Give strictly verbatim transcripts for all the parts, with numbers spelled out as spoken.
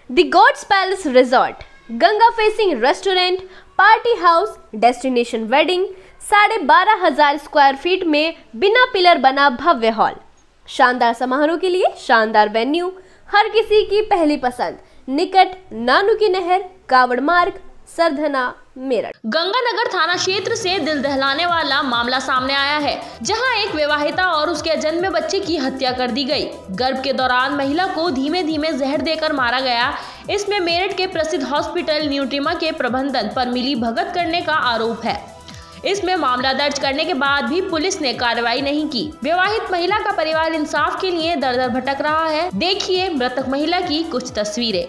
The God's Palace Resort, Ganga facing restaurant, party house, destination wedding, साढ़े बारह हजार square feet में बिना पिलर बना भव्य हॉल, शानदार समारोह के लिए शानदार वेन्यू, हर किसी की पहली पसंद, निकट नानू की नहर, कावड़ मार्ग, सरधना, मेरठ। गंगानगर थाना क्षेत्र से दिल दहलाने वाला मामला सामने आया है, जहां एक विवाहिता और उसके अजन्मे बच्चे की हत्या कर दी गई। गर्भ के दौरान महिला को धीमे धीमे जहर देकर मारा गया। इसमें मेरठ के प्रसिद्ध हॉस्पिटल न्यूट्रिमा के प्रबंधन पर मिली भगत करने का आरोप है। इसमें मामला दर्ज करने के बाद भी पुलिस ने कार्रवाई नहीं की। विवाहित महिला का परिवार इंसाफ के लिए दर दर भटक रहा है। देखिए मृतक महिला की कुछ तस्वीरें।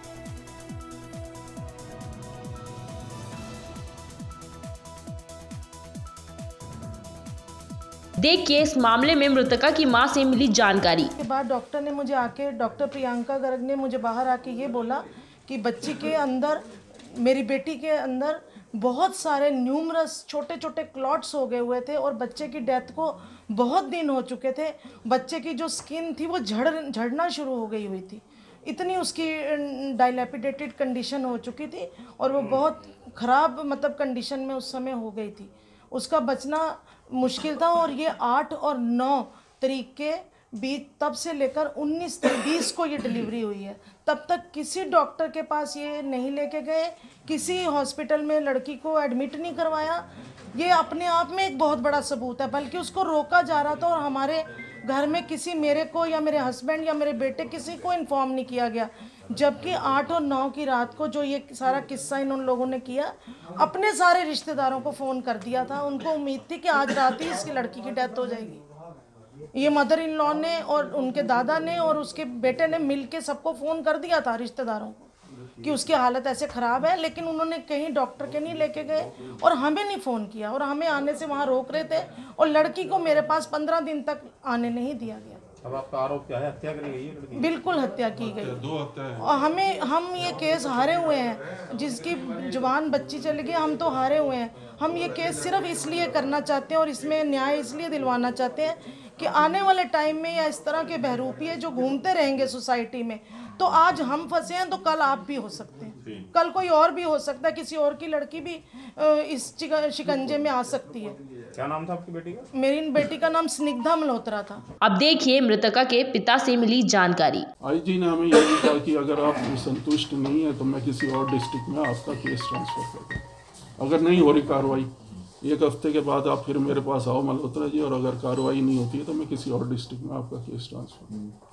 देखिए इस मामले में मृतका की मां से मिली जानकारी के बाद डॉक्टर ने मुझे आके डॉक्टर प्रियंका गर्ग ने मुझे बाहर आके ये बोला कि बच्ची के अंदर, मेरी बेटी के अंदर बहुत सारे न्यूमरस छोटे छोटे क्लॉट्स हो गए हुए थे और बच्चे की डेथ को बहुत दिन हो चुके थे। बच्चे की जो स्किन थी वो झड़ झड़ना शुरू हो गई हुई थी, इतनी उसकी डायलैपिडेटेड कंडीशन हो चुकी थी और वो बहुत ख़राब मतलब कंडीशन में उस समय हो गई थी। उसका बचना मुश्किल था और ये आठ और नौ तारीख के बीच, तब से लेकर उन्नीस बीस को ये डिलीवरी हुई है। तब तक किसी डॉक्टर के पास ये नहीं लेके गए, किसी हॉस्पिटल में लड़की को एडमिट नहीं करवाया। ये अपने आप में एक बहुत बड़ा सबूत है, बल्कि उसको रोका जा रहा था और हमारे घर में किसी, मेरे को या मेरे हस्बैंड या मेरे बेटे, किसी को इन्फॉर्म नहीं किया गया। जबकि आठ और नौ की रात को जो ये सारा किस्सा इन उन लोगों ने किया, अपने सारे रिश्तेदारों को फ़ोन कर दिया था। उनको उम्मीद थी कि आज रात ही इसकी लड़की की डेथ हो जाएगी। ये मदर इन लॉ ने और उनके दादा ने और उसके बेटे ने मिल के सबको फ़ोन कर दिया था रिश्तेदारों को कि उसकी हालत ऐसे ख़राब है, लेकिन उन्होंने कहीं डॉक्टर के नहीं लेके गए और हमें नहीं फ़ोन किया और हमें आने से वहाँ रोक रहे थे और लड़की को मेरे पास पंद्रह दिन तक आने नहीं दिया गया। अब आपका आरोप क्या है? हत्या करी गई है लड़की? बिल्कुल हत्या की गई। दो हत्या है। और हमें हम ये केस हारे हुए हैं, जिसकी जवान बच्ची चली गई, हम तो हारे हुए हैं। हम ये केस सिर्फ इसलिए करना चाहते हैं और इसमें न्याय इसलिए दिलवाना चाहते हैं कि आने वाले टाइम में या इस तरह के बहरूपिये जो घूमते रहेंगे सोसाइटी में, तो आज हम फंसे हैं तो कल आप भी हो सकते हैं, कल कोई और भी हो सकता है, किसी और की लड़की भी इस शिकंजे में आ सकती है। क्या नाम था आपकी बेटी का? मेरी बेटी का नाम स्निग्धा मल्होत्रा था। अब देखिए मृतका के पिता से मिली जानकारी। आईजी ने हमें यही कहा कि अगर आप संतुष्ट नहीं है तो मैं किसी और डिस्ट्रिक्ट में आपका केस ट्रांसफर कर दूँ। अगर नहीं हो रही कार्रवाई, एक हफ्ते के बाद आप फिर मेरे पास आओ मल्होत्रा जी, और अगर कार्रवाई नहीं होती है तो मैं किसी और डिस्ट्रिक्ट में आपका केस ट्रांसफर।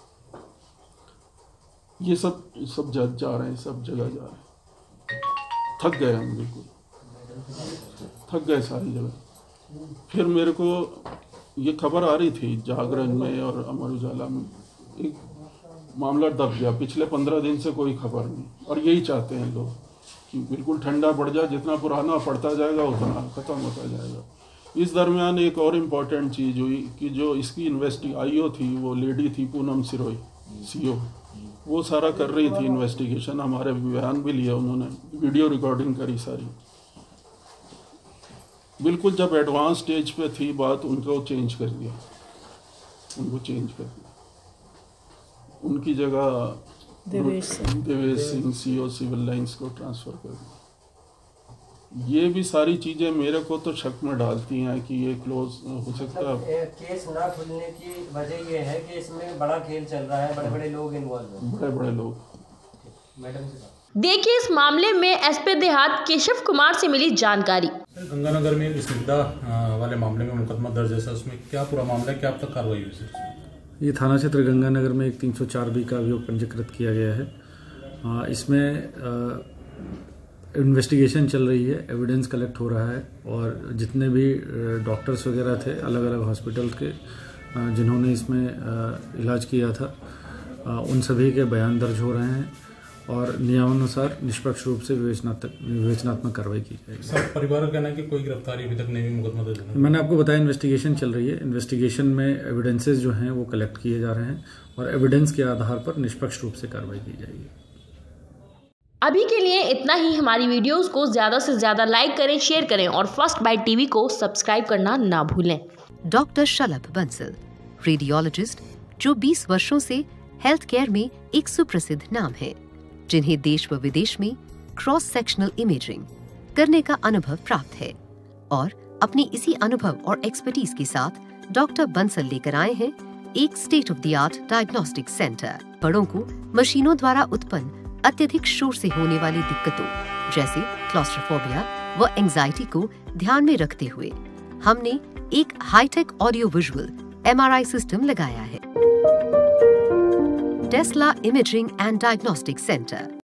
ये सब सब जज जा रहे हैं, सब जगह जा रहे हैं। थक गए हम, बिल्कुल थक गए सारी जगह। फिर मेरे को ये खबर आ रही थी जागरण में और अमर उजाला में, एक मामला दब गया। पिछले पंद्रह दिन से कोई खबर नहीं, और यही चाहते हैं लोग कि बिल्कुल ठंडा पड़ जाए, जितना पुराना पड़ता जाएगा उतना ख़त्म होता जाएगा। इस दरमियान एक और इम्पॉर्टेंट चीज़ हुई कि जो इसकी इन्वेस्टिग आई ओ थी, वो लेडी थी पूनम सिरोही, सी ओ, वो सारा कर रही थी इन्वेस्टिगेशन। हमारे बयान भी लिया उन्होंने, वीडियो रिकॉर्डिंग करी सारी। बिल्कुल जब एडवांस स्टेज पे थी बात, उनको चेंज कर दिया, उनको चेंज कर दिया। उनकी जगह Devesh Singh Devesh Singh C O Civil Lines को ट्रांसफ़र कर दिया। ये भी सारी चीज़ें मेरे को तो शक में डालती हैं कि ये क्लोज हो सकता है। केस ना खुलने की वजह ये है कि इसमें बड़ा खेल चल रहा है, बड़े बड़े लोग इन्वॉल्व हैं, बड़े बड़े लोग। मैडम से देखिए इस मामले में एसपी देहात केशव कुमार से मिली जानकारी। गंगानगर में एक स्निग्धा वाले मामले में मुकदमा दर्ज है, उसमें क्या पूरा मामला है, क्या अब तक कार्रवाई हुई है? ये थाना क्षेत्र गंगानगर में एक तीन सौ चार बी का अभियोग पंजीकृत किया गया है। इसमें इन्वेस्टिगेशन चल रही है, एविडेंस कलेक्ट हो रहा है और जितने भी डॉक्टर्स वगैरह थे अलग अलग हॉस्पिटल के जिन्होंने इसमें इलाज किया था, उन सभी के बयान दर्ज हो रहे हैं और नियमानुसार निष्पक्ष रूप से विवेचनात्मक विवेचनात्मक कार्रवाई की जाएगी। सब परिवार का कहना है कि कोई गिरफ्तारी अभी तक नहीं हुई, मुकदमा दर्ज नहीं। मैंने आपको बताया इन्वेस्टिगेशन चल रही है। इन्वेस्टिगेशन में एविडेंसेस जो हैं वो कलेक्ट किए जा रहे हैं और एविडेंस के आधार पर निष्पक्ष रूप से कार्रवाई की जाएगी। अभी के लिए इतना ही। हमारी वीडियोस को ज्यादा से ज्यादा लाइक करें, शेयर करें और फर्स्ट बाइट टीवी को सब्सक्राइब करना ना भूलें। डॉक्टर शलभ बंसल, रेडियोलॉजिस्ट जो बीस वर्षों से हेल्थ केयर में एक सुप्रसिद्ध नाम है। जिन्हें देश व विदेश में क्रॉस सेक्शनल इमेजिंग करने का अनुभव प्राप्त है और अपनी इसी अनुभव और एक्सपर्टीज के साथ डॉक्टर बंसल लेकर आए हैं एक state of the art diagnostic centre. बड़ों को मशीनों द्वारा उत्पन्न अत्यधिक शोर से होने वाली दिक्कतों जैसे क्लॉस्ट्रोफोबिया व एंजाइटी को ध्यान में रखते हुए हमने एक hi tech audio visual MRI system लगाया है। Tesla Imaging and Diagnostic centre.